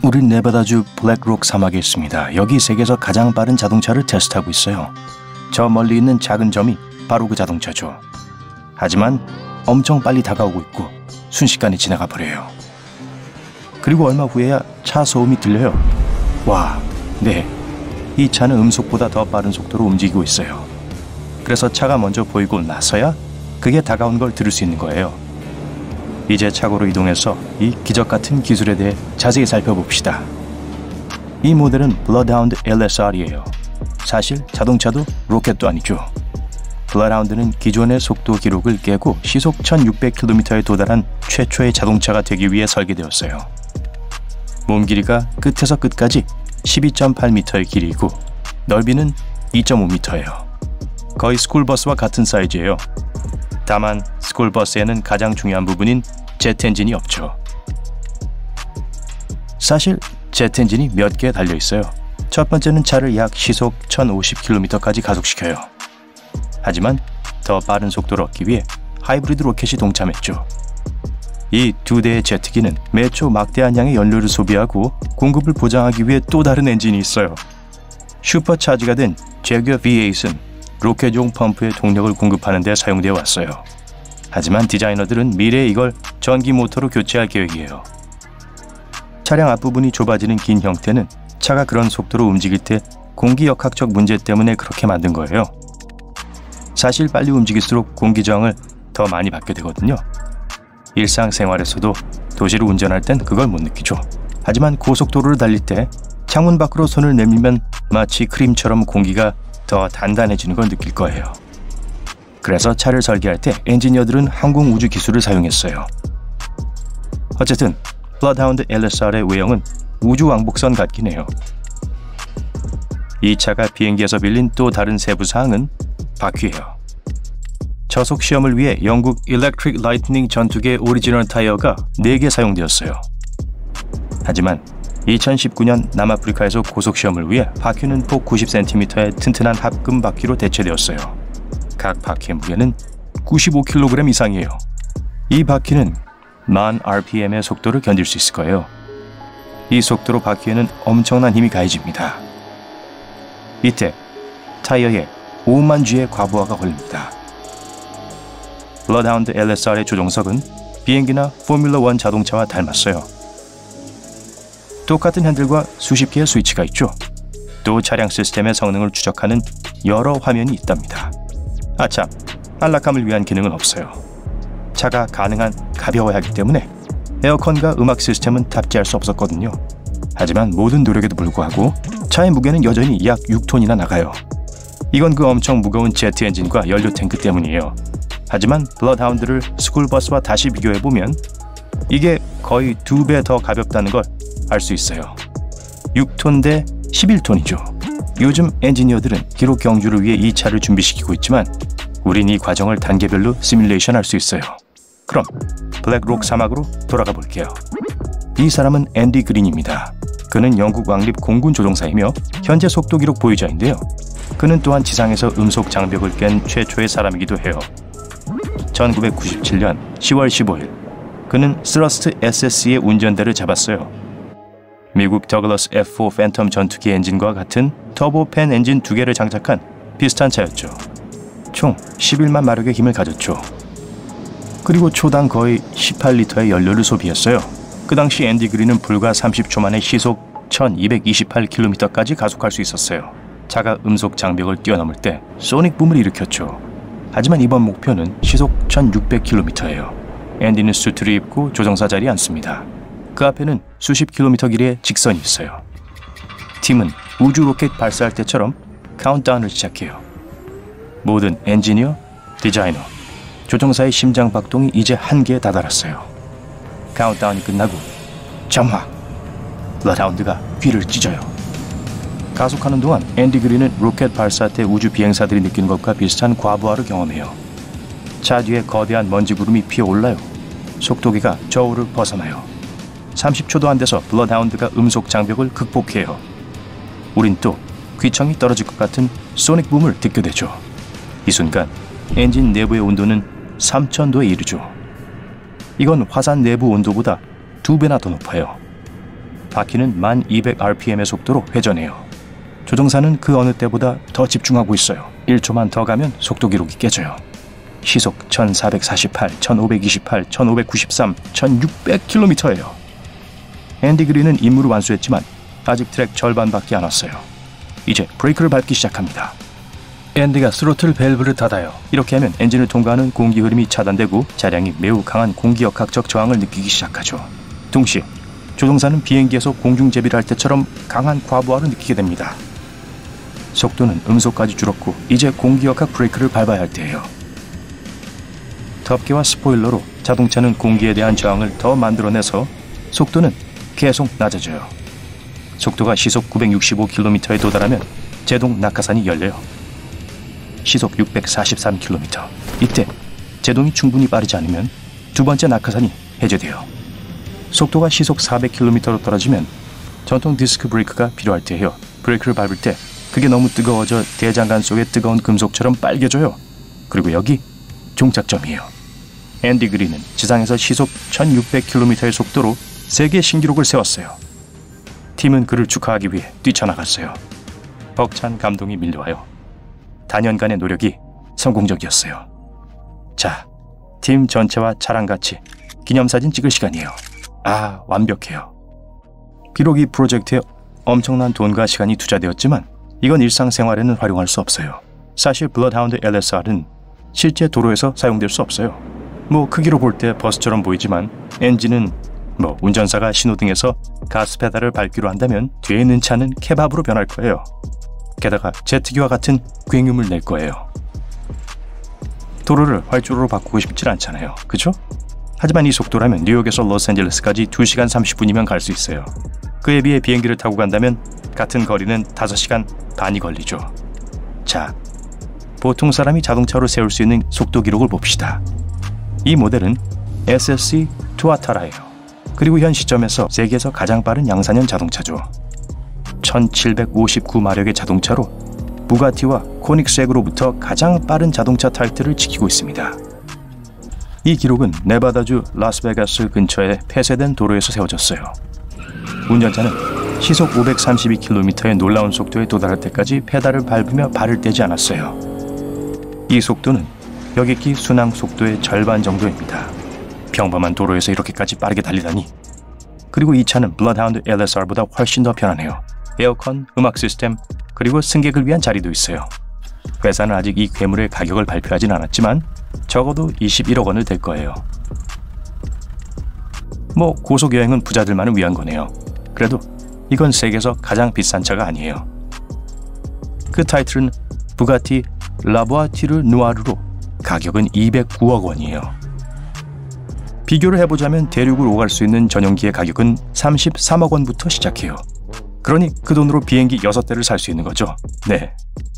우린 네바다주 블랙록 사막에 있습니다. 여기 세계에서 가장 빠른 자동차를 테스트하고 있어요. 저 멀리 있는 작은 점이 바로 그 자동차죠. 하지만 엄청 빨리 다가오고 있고 순식간에 지나가 버려요. 그리고 얼마 후에야 차 소음이 들려요. 와, 네, 이 차는 음속보다 더 빠른 속도로 움직이고 있어요. 그래서 차가 먼저 보이고 나서야 그게 다가온 걸 들을 수 있는 거예요. 이제 차고로 이동해서 이 기적같은 기술에 대해 자세히 살펴봅시다. 이 모델은 블러드하운드 LSR이에요. 사실 자동차도 로켓도 아니죠. 블러드하운드는 기존의 속도 기록을 깨고 시속 1600km에 도달한 최초의 자동차가 되기 위해 설계되었어요. 몸 길이가 끝에서 끝까지 12.8m의 길이이고 넓이는 2.5m예요. 거의 스쿨버스와 같은 사이즈예요. 다만 스쿨버스에는 가장 중요한 부분인 제트 엔진이 없죠. 사실 제트 엔진이 몇 개 달려 있어요. 첫 번째는 차를 약 시속 1050km까지 가속시켜요. 하지만 더 빠른 속도를 얻기 위해 하이브리드 로켓이 동참했죠. 이 두 대의 제트기는 매초 막대한 양의 연료를 소비하고 공급을 보장하기 위해 또 다른 엔진이 있어요. 슈퍼차지가 된 제규어 V8은 로켓용 펌프의 동력을 공급하는 데 사용되어 왔어요. 하지만 디자이너들은 미래에 이걸 전기 모터로 교체할 계획이에요. 차량 앞부분이 좁아지는 긴 형태는 차가 그런 속도로 움직일 때 공기역학적 문제 때문에 그렇게 만든 거예요. 사실 빨리 움직일수록 공기 저항을 더 많이 받게 되거든요. 일상생활에서도 도시를 운전할 땐 그걸 못 느끼죠. 하지만 고속도로를 달릴 때 창문 밖으로 손을 내밀면 마치 크림처럼 공기가 더 단단해지는 걸 느낄 거예요. 그래서 차를 설계할 때 엔지니어들은 항공 우주 기술을 사용했어요. 어쨌든 블러드하운드 LSR의 외형은 우주 왕복선 같긴 해요. 이 차가 비행기에서 빌린 또 다른 세부 사항은 바퀴예요. 저속 시험을 위해 영국 일렉트릭 라이트닝 전투기의 오리지널 타이어가 4개 사용되었어요. 하지만 2019년 남아프리카에서 고속 시험을 위해 바퀴는 폭 90cm의 튼튼한 합금 바퀴로 대체되었어요. 각 바퀴의 무게는 95kg 이상이에요. 이 바퀴는 10,000rpm의 속도를 견딜 수 있을 거예요. 이 속도로 바퀴에는 엄청난 힘이 가해집니다. 이때 타이어에 5만 G의 과부하가 걸립니다. 블러드하운드 LSR의 조종석은 비행기나 포뮬러1 자동차와 닮았어요. 똑같은 핸들과 수십 개의 스위치가 있죠. 또 차량 시스템의 성능을 추적하는 여러 화면이 있답니다. 아참, 안락함을 위한 기능은 없어요. 차가 가능한 가벼워야 하기 때문에 에어컨과 음악 시스템은 탑재할 수 없었거든요. 하지만 모든 노력에도 불구하고 차의 무게는 여전히 약 6톤이나 나가요. 이건 그 엄청 무거운 제트 엔진과 연료 탱크 때문이에요. 하지만 블러드하운드를 스쿨버스와 다시 비교해보면 이게 거의 2배 더 가볍다는 걸 알 수 있어요. 6톤 대 11톤이죠. 요즘 엔지니어들은 기록 경주를 위해 이 차를 준비시키고 있지만 우린 이 과정을 단계별로 시뮬레이션 할 수 있어요. 그럼 블랙록 사막으로 돌아가 볼게요. 이 사람은 앤디 그린입니다. 그는 영국 왕립 공군 조종사이며 현재 속도 기록 보유자인데요. 그는 또한 지상에서 음속 장벽을 깬 최초의 사람이기도 해요. 1997년 10월 15일 그는 스러스트 SSC의 운전대를 잡았어요. 미국 더글러스 F4 팬텀 전투기 엔진과 같은 터보팬 엔진 2개를 장착한 비슷한 차였죠. 총 11만 마력의 힘을 가졌죠. 그리고 초당 거의 18리터의 연료를 소비했어요. 그 당시 앤디 그린은 불과 30초 만에 시속 1228km까지 가속할 수 있었어요. 차가 음속 장벽을 뛰어넘을 때 소닉 붐을 일으켰죠. 하지만 이번 목표는 시속 1600km예요. 앤디는 수트를 입고 조종사 자리에 앉습니다. 그 앞에는 수십 킬로미터 길이의 직선이 있어요. 팀은 우주 로켓 발사할 때처럼 카운트다운을 시작해요. 모든 엔지니어, 디자이너, 조종사의 심장 박동이 이제 한계에 다다랐어요. 카운트다운이 끝나고 점화! 블러드하운드가 귀를 찢어요. 가속하는 동안 앤디 그린은 로켓 발사 때 우주 비행사들이 느끼는 것과 비슷한 과부하를 경험해요. 차 뒤에 거대한 먼지 구름이 피어올라요. 속도기가 저울을 벗어나요. 30초도 안 돼서 블러드하운드가 음속 장벽을 극복해요. 우린 또 귀청이 떨어질 것 같은 소닉 붐을 듣게 되죠. 이 순간 엔진 내부의 온도는 3000도에 이르죠. 이건 화산 내부 온도보다 2배나 더 높아요. 바퀴는 1200rpm의 속도로 회전해요. 조종사는 그 어느 때보다 더 집중하고 있어요. 1초만 더 가면 속도 기록이 깨져요. 시속 1448, 1528, 1593, 1600km예요. 앤디 그린은 임무를 완수했지만 아직 트랙 절반밖에 안 왔어요. 이제 브레이크를 밟기 시작합니다. 앤디가 스로틀 밸브를 닫아요. 이렇게 하면 엔진을 통과하는 공기 흐름이 차단되고 차량이 매우 강한 공기역학적 저항을 느끼기 시작하죠. 동시에 조종사는 비행기에서 공중제비를 할 때처럼 강한 과부하를 느끼게 됩니다. 속도는 음속까지 줄었고 이제 공기역학 브레이크를 밟아야 할 때예요. 덮개와 스포일러로 자동차는 공기에 대한 저항을 더 만들어내서 속도는 계속 낮아져요. 속도가 시속 965km에 도달하면 제동 낙하산이 열려요. 시속 643km. 이때 제동이 충분히 빠르지 않으면 두 번째 낙하산이 해제돼요. 속도가 시속 400km로 떨어지면 전통 디스크 브레이크가 필요할 때예요. 브레이크를 밟을 때 그게 너무 뜨거워져 대장간 속의 뜨거운 금속처럼 빨개져요. 그리고 여기 종착점이에요. 앤디 그린은 지상에서 시속 1600km의 속도로 세계 신기록을 세웠어요. 팀은 그를 축하하기 위해 뛰쳐나갔어요. 벅찬 감동이 밀려와요. 단연간의 노력이 성공적이었어요. 자, 팀 전체와 차량같이 기념사진 찍을 시간이에요. 아, 완벽해요. 비록 이 프로젝트에 엄청난 돈과 시간이 투자되었지만 이건 일상생활에는 활용할 수 없어요. 사실 블러드하운드 LSR은 실제 도로에서 사용될 수 없어요. 뭐 크기로 볼 때 버스처럼 보이지만 엔진은 운전사가 신호등에서 가스 페달을 밟기로 한다면 뒤에 있는 차는 케밥으로 변할 거예요. 게다가 제트기와 같은 굉음을 낼 거예요. 도로를 활주로로 바꾸고 싶진 않잖아요. 그죠? 하지만 이 속도라면 뉴욕에서 로스앤젤레스까지 2시간 30분이면 갈 수 있어요. 그에 비해 비행기를 타고 간다면 같은 거리는 5시간 반이 걸리죠. 자, 보통 사람이 자동차로 세울 수 있는 속도 기록을 봅시다. 이 모델은 SSC 투아타라예요. 그리고 현 시점에서 세계에서 가장 빠른 양산형 자동차죠. 1759마력의 자동차로 부가티와 코닉스eg으로부터 가장 빠른 자동차 타이틀을 지키고 있습니다. 이 기록은 네바다주 라스베가스 근처의 폐쇄된 도로에서 세워졌어요. 운전자는 시속 532km의 놀라운 속도에 도달할 때까지 페달을 밟으며 발을 떼지 않았어요. 이 속도는 여객기 순항 속도의 절반 정도입니다. 평범한 도로에서 이렇게까지 빠르게 달리다니. 그리고 이 차는 블러드하운드 LSR보다 훨씬 더 편하네요. 에어컨, 음악 시스템, 그리고 승객을 위한 자리도 있어요. 회사는 아직 이 괴물의 가격을 발표하진 않았지만 적어도 21억 원을 댈 거예요. 뭐 고속여행은 부자들만을 위한 거네요. 그래도 이건 세계에서 가장 비싼 차가 아니에요. 그 타이틀은 부가티 라보아티르 누아르로 가격은 209억 원이에요. 비교를 해보자면 대륙을 오갈 수 있는 전용기의 가격은 33억 원부터 시작해요. 그러니 그 돈으로 비행기 6대를 살 수 있는 거죠. 네.